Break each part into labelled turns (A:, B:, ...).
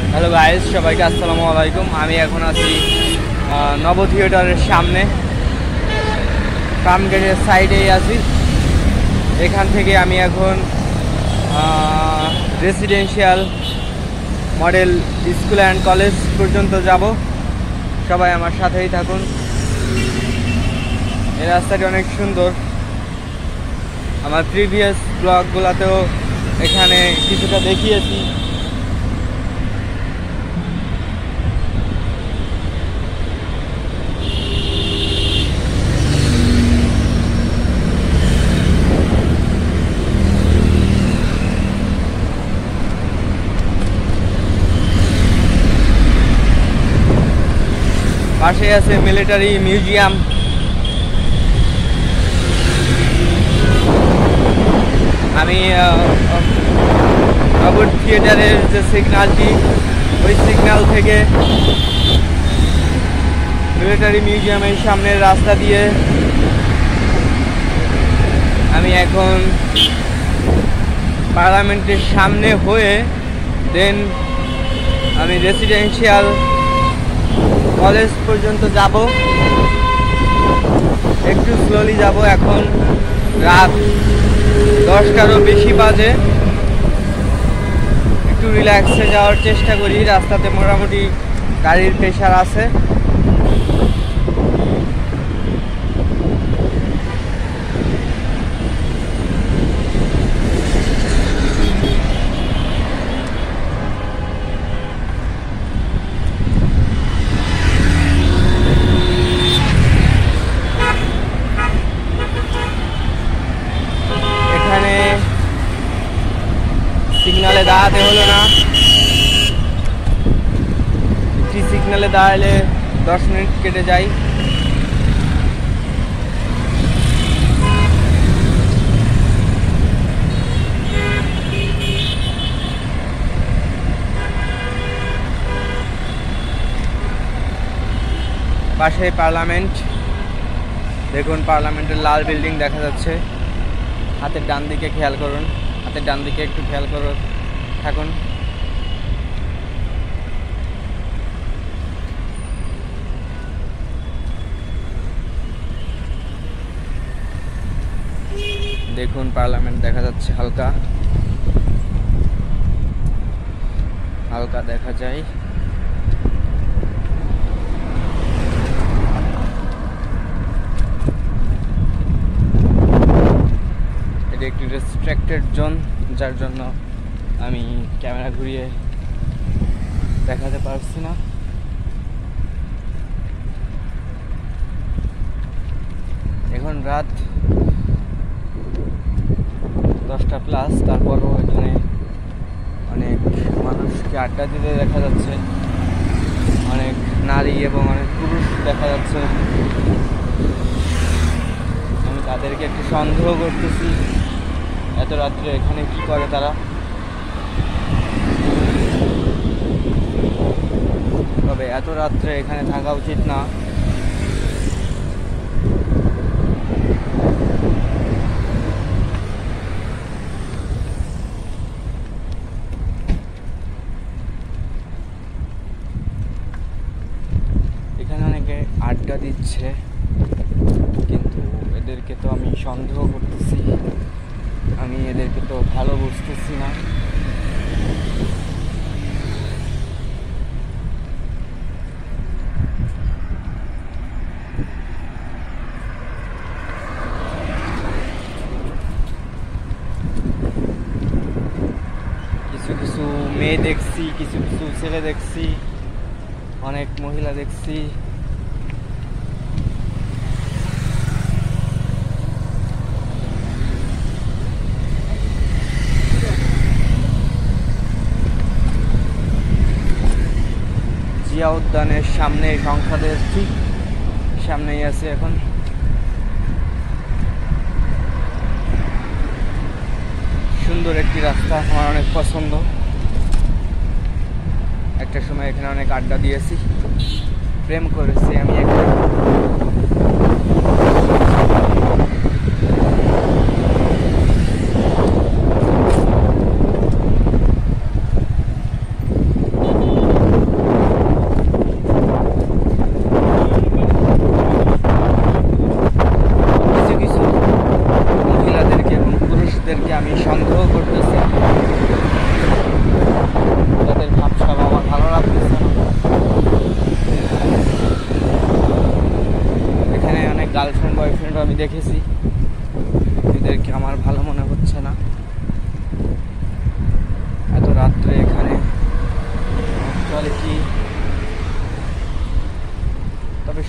A: Hello guys, সবাইকে আসসালামু আলাইকুম। আমি এখন আছি নব থিয়েটারের সামনে, ফার্ম গেটের সাইডেই আছি। এখান থেকে আমি এখন residential model school and college পর্যন্ত যাব। সবাই আমার সাথেই থাকুন। এই রাস্তাটি অনেক সুন্দর। আমার প্রিভিয়াস ব্লগগুলোতেও এখানে কিছুটা দেখিয়েছি। পাশে আছে মিলিটারি মিউজিয়াম। আমি নগর থিয়েটারের যে সিগন্যালটি, ওই সিগন্যাল থেকে মিলিটারি মিউজিয়ামের সামনের রাস্তা দিয়ে আমি এখন পার্লামেন্টের সামনে হয়ে দেন আমি রেসিডেন্সিয়াল কলেজ পর্যন্ত যাব। একটু স্লোলি যাব। এখন রাত 10টারও বেশি বাজে। একটু রিল্যাক্সে যাওয়ার চেষ্টা করি। রাস্তাতে মোটামুটি গাড়ির প্রেশার আছে। সিগনালে দাঁড়াতে হলো না। একটি সিগনালে দাঁড়ালে 10 মিনিট কেটে যায়। পাশে পার্লামেন্ট। দেখুন, পার্লামেন্টের লাল বিল্ডিং দেখা যাচ্ছে। হাতের ডান দিকে খেয়াল করুন। হাতের ডান দিকে একটু খেয়াল করে থাকুন। দেখুন, পার্লামেন্ট দেখা যাচ্ছে। হালকা হালকা দেখা যায়। এটা একটি রেস্ট্রিক্টেড জোন, যার জন্য আমি ক্যামেরা ঘুরিয়ে দেখাতে পারছি না। এখন রাত 10টা প্লাস, তারপরও এখানে অনেক মানুষকে আড্ডা দিতে দেখা যাচ্ছে। অনেক নারী এবং অনেক পুরুষ দেখা যাচ্ছে। আমি তাদেরকে একটু সন্দেহ করতেছি, এত রাত্রে এখানে কি করে তারা। তবে এত রাত্রে এখানে থাকা উচিত না। এখানে অনেকে আড্ডা দিচ্ছে, কিন্তু এদেরকে তো আমি সন্দেহ করতেছি। আমি এদেরকে তো ভালো বুঝতেছি না। কিছু কিছু মেয়ে দেখছি, কিছু কিছু ছেলে দেখছি, অনেক মহিলা দেখছি। জিয়া উদ্যানের সামনে, সংসদের ঠিক সামনেই আছে এখন। সুন্দর একটি রাস্তা, আমার অনেক পছন্দ। একটা সময় এখানে অনেক আড্ডা দিয়েছি, প্রেম করেছি আমি এখানে।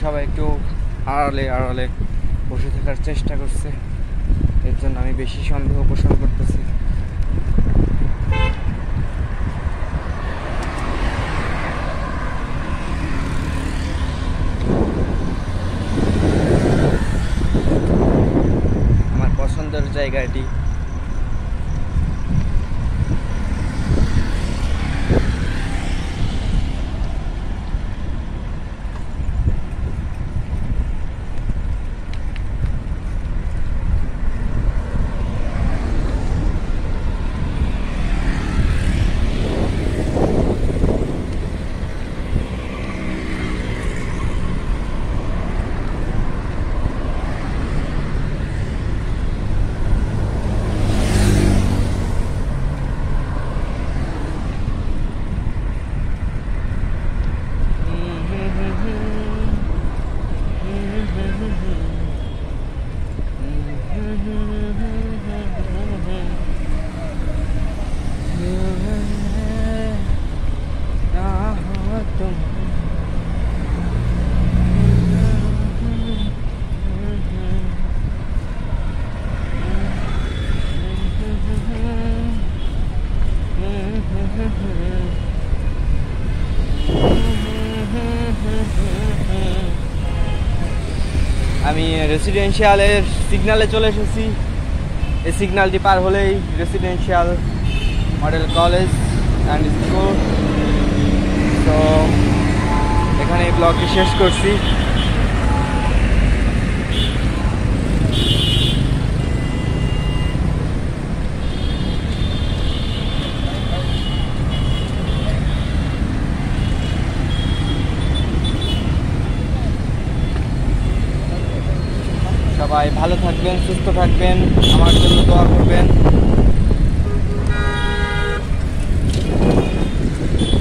A: সবাই একটু আড়ালে আড়ালে বসে থাকার চেষ্টা করছে, এর জন্য আমি বেশি সন্দেহ পোষণ করতেছি। আমার পছন্দের জায়গাটি আমি রেসিডেন্সিয়ালের সিগন্যালে চলে এসেছি। এই সিগন্যালটি পার হলেই residential model college and school. তো এখানে এই ব্লগটি শেষ করছি। সবাই ভালো থাকবেন, সুস্থ থাকবেন, আমার জন্য দোয়া করবেন।